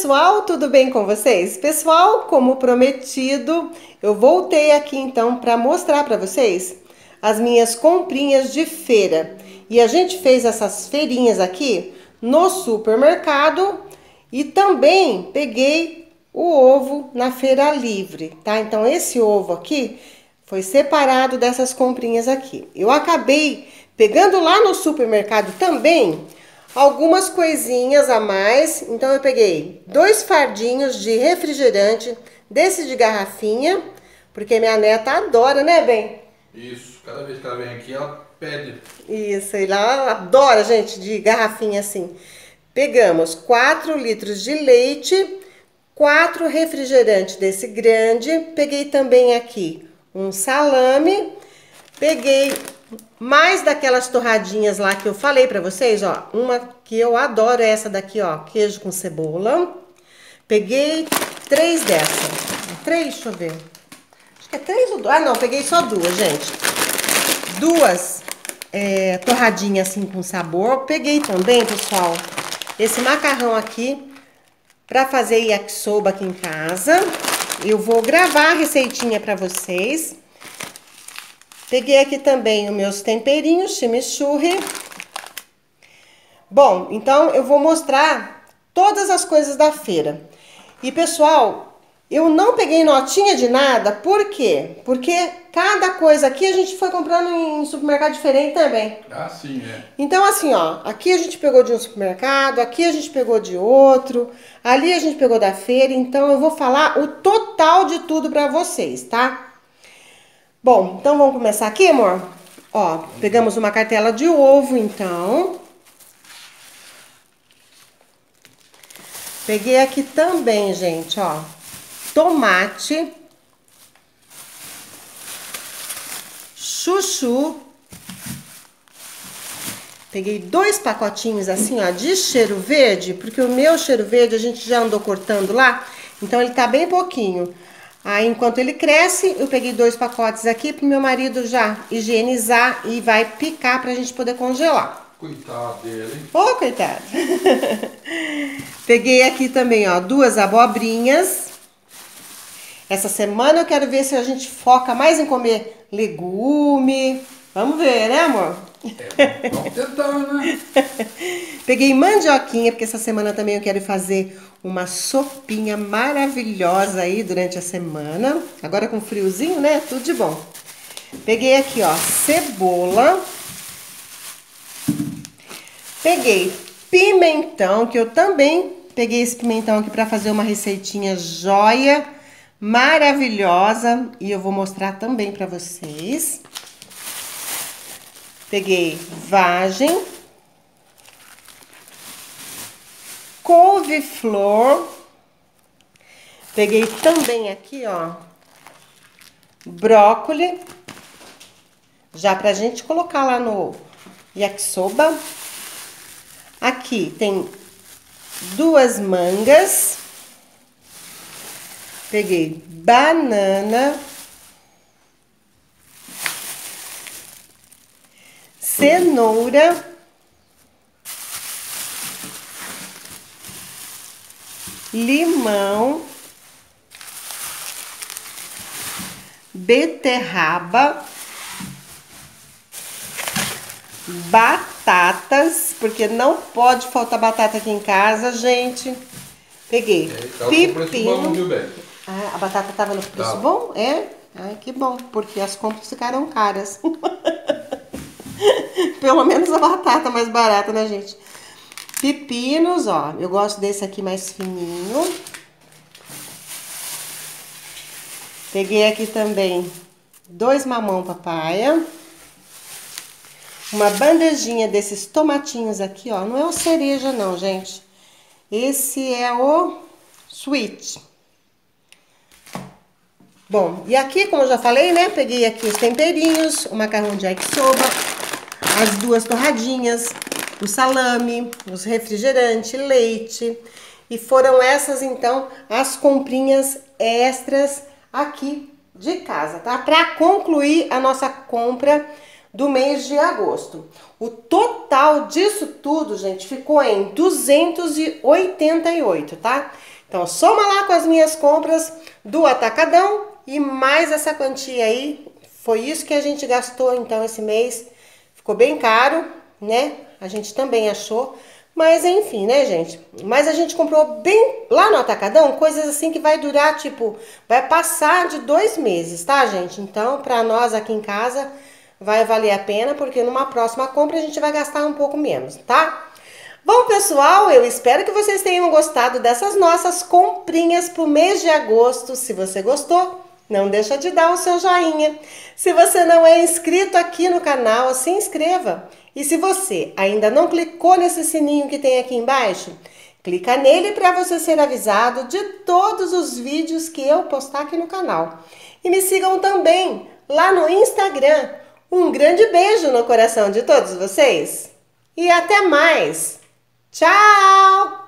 pessoal, tudo bem com vocês? Pessoal, como prometido, eu voltei aqui então para mostrar para vocês as minhas comprinhas de feira. E a gente fez essas feirinhas aqui no supermercado e também peguei o ovo na feira livre, tá? Então esse ovo aqui foi separado dessas comprinhas aqui. Eu acabei pegando lá no supermercado também algumas coisinhas a mais. Então eu peguei 2 fardinhos de refrigerante desse de garrafinha, porque minha neta adora, né, bem? Isso, cada vez que ela vem aqui, ela pede. Isso, e lá ela adora, gente, de garrafinha assim. Pegamos 4 litros de leite, 4 refrigerantes desse grande. Peguei também aqui um salame. Peguei mais daquelas torradinhas lá que eu falei pra vocês, ó. Uma que eu adoro é essa daqui, ó, queijo com cebola. Peguei 3 dessa. 3, deixa eu ver. Acho que é 3 ou 2. Ah, não, peguei só 2, gente. 2 torradinhas assim com sabor. Peguei também, pessoal, esse macarrão aqui pra fazer yakisoba aqui em casa. Eu vou gravar a receitinha pra vocês. Peguei aqui também os meus temperinhos, chimichurri. Bom, então eu vou mostrar todas as coisas da feira. E pessoal, eu não peguei notinha de nada, por quê? Porque cada coisa aqui a gente foi comprando em supermercado diferente também. Ah, sim, é. Então assim, ó, aqui a gente pegou de um supermercado, aqui a gente pegou de outro, ali a gente pegou da feira, então eu vou falar o total de tudo pra vocês, tá? Bom, então vamos começar aqui, amor? Ó, pegamos uma cartela de ovo, então. Peguei aqui também, gente, ó, tomate, chuchu. Peguei 2 pacotinhos assim, ó, de cheiro verde, porque o meu cheiro verde a gente já andou cortando lá, então ele tá bem pouquinho. Aí, enquanto ele cresce, eu peguei 2 pacotes aqui pro meu marido já higienizar e vai picar pra gente poder congelar. Coitado dele. Ô, coitado. Peguei aqui também, ó, 2 abobrinhas. Essa semana eu quero ver se a gente foca mais em comer legume. Vamos ver, né, amor? Vamos tentar, né? Peguei mandioquinha, porque essa semana também eu quero fazer uma sopinha maravilhosa aí durante a semana. Agora com friozinho, né? Tudo de bom. Peguei aqui, ó, cebola. Peguei pimentão, que eu também peguei esse pimentão aqui para fazer uma receitinha joia, maravilhosa. E eu vou mostrar também para vocês. Peguei vagem, couve-flor. Peguei também aqui, ó, brócoli, já pra gente colocar lá no yakisoba. Aqui tem 2 mangas. Peguei banana, cenoura, limão, beterraba, batatas, porque não pode faltar batata aqui em casa, gente. Peguei pepino. Viu, bem? Ah, a batata tava no preço Tá. bom? É? Ai, que bom, porque as compras ficaram caras. Pelo menos a batata mais barata, né, gente? Pepinos, ó. Eu gosto desse aqui mais fininho. Peguei aqui também 2 mamão papaya. Uma bandejinha desses tomatinhos aqui, ó. Não é o cereja, não, gente. Esse é o sweet. Bom, e aqui, como eu já falei, né? Peguei aqui os temperinhos, o macarrão de yakisoba, as 2 torradinhas, o salame, os refrigerantes, leite. E foram essas, então, as comprinhas extras aqui de casa, tá? Pra concluir a nossa compra do mês de agosto. O total disso tudo, gente, ficou em 288, tá? Então, soma lá com as minhas compras do Atacadão e mais essa quantia aí. Foi isso que a gente gastou, então, esse mês. Ficou bem caro, né? A gente também achou. Mas, enfim, né, gente? Mas a gente comprou bem lá no Atacadão, coisas assim que vai durar, tipo, vai passar de 2 meses, tá, gente? Então, pra nós aqui em casa, vai valer a pena, porque numa próxima compra a gente vai gastar um pouco menos, tá? Bom, pessoal, eu espero que vocês tenham gostado dessas nossas comprinhas pro mês de agosto. Se você gostou, não deixa de dar o seu joinha. Se você não é inscrito aqui no canal, se inscreva. E se você ainda não clicou nesse sininho que tem aqui embaixo, clica nele para você ser avisado de todos os vídeos que eu postar aqui no canal. E me sigam também lá no Instagram. Um grande beijo no coração de todos vocês e até mais! Tchau!